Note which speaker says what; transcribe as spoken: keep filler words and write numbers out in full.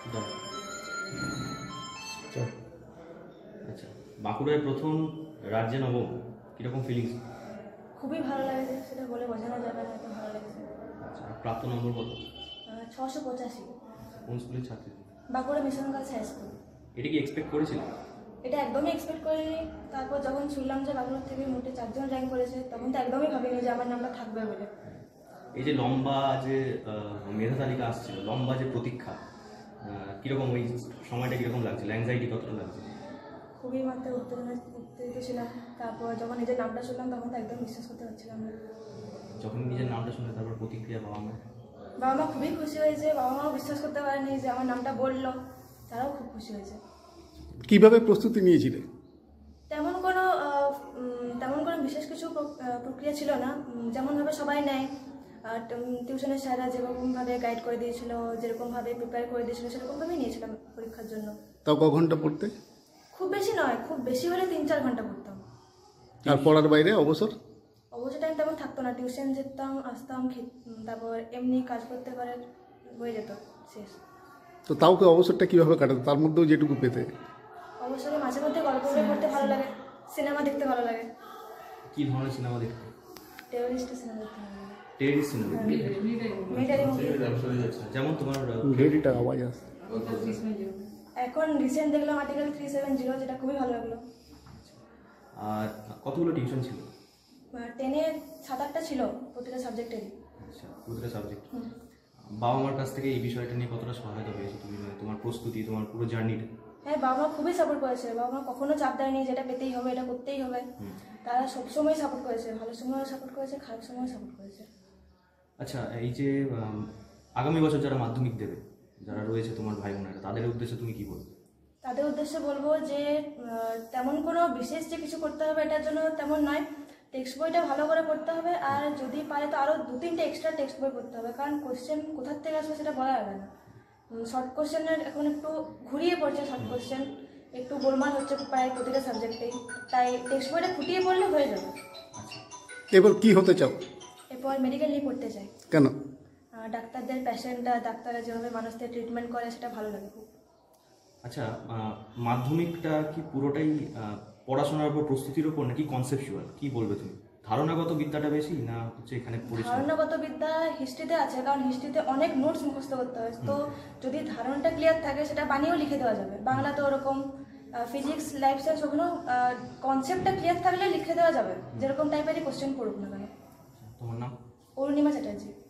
Speaker 1: আচ্ছা, বাঁকুড়ায় প্রথম, রাজ্যে নবম, কীরকম ফিলিংস?
Speaker 2: খুবই ভালো লাগছে, সেটা বলে বোঝানো যাবে না, এত ভালো লাগছে।
Speaker 1: আচ্ছা, প্রাপ্ত নম্বর কত?
Speaker 2: ছশো পঁচাশি।
Speaker 1: কোন স্কুলের ছাত্রী?
Speaker 2: Bankura mission girls high school.
Speaker 1: এটা কি এক্সপেক্ট করেছিল?
Speaker 2: এটা একদমই এক্সপেক্ট করিনি। তারপর যখন শুনলাম যে বাঁকুড়া থেকে মোটে চারজন র্যাঙ্ক করেছে, তখন তো একদমই ভাবিনি যে আমার নামটা থাকবে বলে।
Speaker 1: এই যে লম্বা যে মেধা তালিকা আসছিল, লম্বা যে প্রতীক্ষা, কীরকম ওই সময়টা কীরকম লাগছিল? অ্যাংজাইটি কতটা লাগছিল?
Speaker 2: খুবই মাত্রায় উত্তেজনা উত্তেজিত ছিলাম। তারপর যখন নিজের নামটা শুনলাম তখন তো একদম বিশ্বাস করতে পারছিলাম না।
Speaker 1: যখন নিজের নামটা শুনলে তারপর প্রতিক্রিয়া বাবা মা?
Speaker 2: বাবা মা খুবই খুশি হয়েছে, বাবা মাও বিশ্বাস করতে পারেনি যে আমার নামটা বললো, তারাও খুব খুশি হয়েছে।
Speaker 3: কিভাবে প্রস্তুতি নিয়েছিলে?
Speaker 2: তেমন কোনো তেমন কোনো বিশেষ কিছু প্রক্রিয়া ছিল না, যেমনভাবে সবাই নেয়। টিউশনের স্যাররা যেরকমভাবে গাইড করে দিয়েছিল, যেরকমভাবে প্রিপেয়ার করে দিয়েছিল, সেরকমভাবেই নিয়েছিলাম পরীক্ষার জন্য।
Speaker 3: তাও ক ঘন্টা পড়তে?
Speaker 2: খুব বেশি নয়, খুব বেশি হলে তিন চার ঘন্টা পড়তাম।
Speaker 3: আর পড়ার বাইরে অবসর?
Speaker 2: অবসর টাইম তেমন থাকতো না, টিউশন যেতাম, আসতাম, তারপর এমনি কাজ করতে পারে হয়ে যেত শেষ।
Speaker 3: তো তাও কি অবসরটা কীভাবে কাটাতো, তার মধ্যেও যেটুকু পেতে?
Speaker 2: অবসরে মাঝে মধ্যে গল্প বই পড়তে ভালো লাগে, সিনেমা দেখতে ভালো লাগে।
Speaker 1: কী ধরনের সিনেমা দেখতে?
Speaker 2: টেররিস্ট সিনেমা দেখতে ভালো লাগে।
Speaker 1: Terrorist cinema?
Speaker 2: Military movie.
Speaker 1: যেমন তোমার
Speaker 3: রেডিটা আওয়াজ আসে।
Speaker 2: এখন রিসেন্ট দেখলাম আর্টিকেল থ্রি সেভেন জিরো, যেটা খুবই ভালো লাগলো।
Speaker 1: আর কতগুলো টিউশন ছিল?
Speaker 2: টেনে সাত আটটা ছিল প্রতিটা সাবজেক্টেরই।
Speaker 1: আচ্ছা, প্রতিটা সাবজেক্ট। বাবা মার কাছ থেকে এই বিষয়টা নিয়ে কতটা সহায়তা পেয়েছো তুমি, তোমার প্রস্তুতি, তোমার পুরো জার্নিটা?
Speaker 2: হ্যাঁ, বাবা মা খুবই সাপোর্ট করেছে। বাবা মা কখনো চাপ দেয়নি যে এটা পেতেই হবে, এটা করতেই হবে। তারা সবসময় সাপোর্ট করেছে, ভালো সময়ও সাপোর্ট করেছে, খারাপ সময়ও সাপোর্ট করেছে।
Speaker 1: আচ্ছা, এই যে আগামী বছর যারা মাধ্যমিক দেবে, যারা রয়েছে তোমার ভাই বোনেরা, তাদের উদ্দেশ্যে তুমি কি বলবে?
Speaker 2: তাদের উদ্দেশ্যে বলবো যে তেমন কোনো বিশেষ যে কিছু করতে হবে এটার জন্য তেমন নয়, টেক্সট বইটা ভালো করে পড়তে হবে, আর যদি পারে তো আরও দু তিনটে এক্সট্রা টেক্সট বই পড়তে হবে, কারণ কোশ্চেন কোথার থেকে আসবে সেটা বলা যাবে না। শর্ট কোশ্চেনের এখন একটু ঘুরিয়ে পড়ছে, শর্ট কোশ্চেন একটু গোলমাল হচ্ছে প্রায় প্রতিটা সাবজেক্টেই, তাই টেক্সট বইটা ফুটিয়ে পড়লে হয়ে যাবে।
Speaker 3: এবার কি হতে চাও?
Speaker 2: এরপর মেডিকেল নিয়ে পড়তে চাই।
Speaker 3: কেন?
Speaker 2: ডাক্তারদের প্যাশেন্টটা, ডাক্তাররা যেভাবে মানুষদের ট্রিটমেন্ট করে সেটা ভালো লাগে খুব।
Speaker 1: আচ্ছা, মাধ্যমিকটা কি পুরোটাই পড়াশোনার উপর, প্রস্তুতির উপর, নাকি কনসেপচুয়াল? কি বলবে তুমি? ধারণাগত বিদ্যাটা বেশি না হচ্ছে এখানে পরিচয়?
Speaker 2: ধারণাগত বিদ্যা হিস্ট্রিতে আছে, কারণ হিস্ট্রিতে অনেক নোটস মুখস্থ করতে হয়, তো যদি ধারণাটা ক্লিয়ার থাকে সেটা বানিয়েও লিখে দেওয়া যাবে। বাংলা তো ওরকম, ফিজিক্স, লাইফ সায়েন্স, ওখানেও কনসেপ্টটা ক্লিয়ার থাকলে লিখে দেওয়া যাবে, যেরকম টাইপেরই কোশ্চেন পড়ুক না কেন।
Speaker 1: তোমার নাম?
Speaker 2: অরুণিমা চ্যাটার্জি।